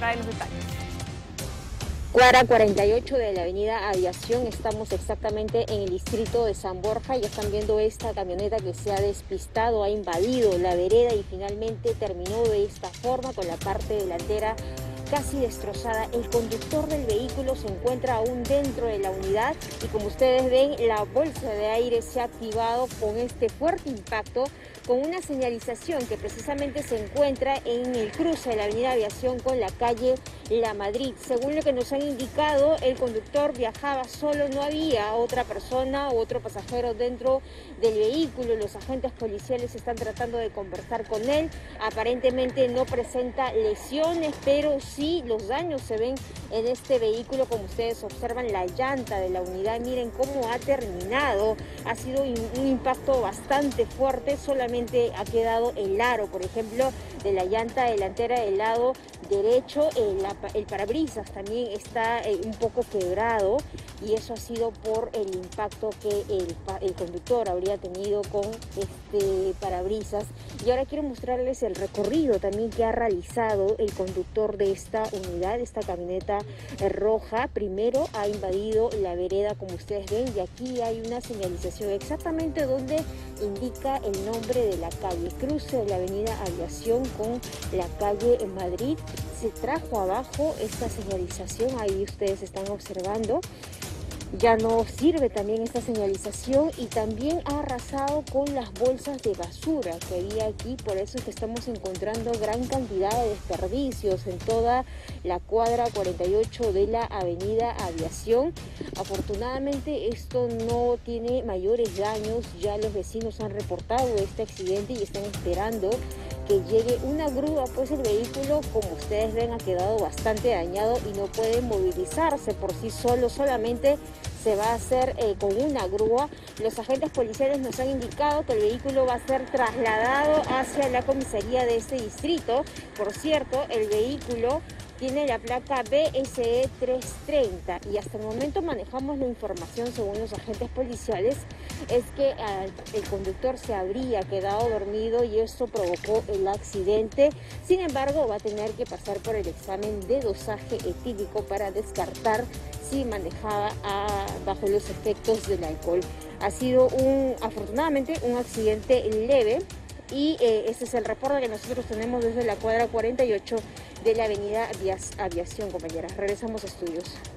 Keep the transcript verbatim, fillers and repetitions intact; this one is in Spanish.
trae los detalles. Cuadra cuarenta y ocho de la avenida Aviación, estamos exactamente en el distrito de San Borja. Ya están viendo esta camioneta que se ha despistado, ha invadido la vereda y finalmente terminó de esta forma, con la parte delantera casi destrozada. El conductor del vehículo se encuentra aún dentro de la unidad y, como ustedes ven, la bolsa de aire se ha activado con este fuerte impacto, con una señalización que precisamente se encuentra en el cruce de la avenida Aviación con la calle La Madrid. Según lo que nos han indicado, el conductor viajaba solo, no había otra persona u otro pasajero dentro del vehículo. Los agentes policiales están tratando de conversar con él. Aparentemente no presenta lesiones, pero sí los daños se ven en este vehículo. Como ustedes observan, la llanta de la unidad, miren cómo ha terminado. Ha sido un impacto bastante fuerte. Solamente ha quedado el aro, por ejemplo, de la llanta delantera del lado derecho. El, el parabrisas también está eh, un poco quebrado, y eso ha sido por el impacto que el, el conductor habría tenido con este parabrisas. Y ahora quiero mostrarles el recorrido también que ha realizado el conductor de esta unidad, esta camioneta eh, roja. Primero ha invadido la vereda, como ustedes ven, y aquí hay una señalización exactamente donde indica el nombre de la calle, cruce de la avenida Aviación con la calle en Madrid. Se trajo abajo esta señalización, ahí ustedes están observando. Ya no sirve también esta señalización, y también ha arrasado con las bolsas de basura que había aquí. Por eso es que estamos encontrando gran cantidad de desperdicios en toda la cuadra cuarenta y ocho de la avenida Aviación. Afortunadamente esto no tiene mayores daños. Ya los vecinos han reportado este accidente y están esperando que llegue una grúa, pues el vehículo, como ustedes ven, ha quedado bastante dañado y no puede movilizarse por sí solo. Solamente se va a hacer eh, con una grúa. Los agentes policiales nos han indicado que el vehículo va a ser trasladado hacia la comisaría de este distrito. Por cierto, el vehículo tiene la placa B S E trescientos treinta, y hasta el momento manejamos la información, según los agentes policiales, es que eh, el conductor se habría quedado dormido y esto provocó el accidente. Sin embargo, va a tener que pasar por el examen de dosaje etílico para descartar si manejaba a, bajo los efectos del alcohol. Ha sido un, afortunadamente, un accidente leve. Y eh, ese es el reporte que nosotros tenemos desde la cuadra cuarenta y ocho de la avenida Aviación, compañeras. Regresamos a estudios.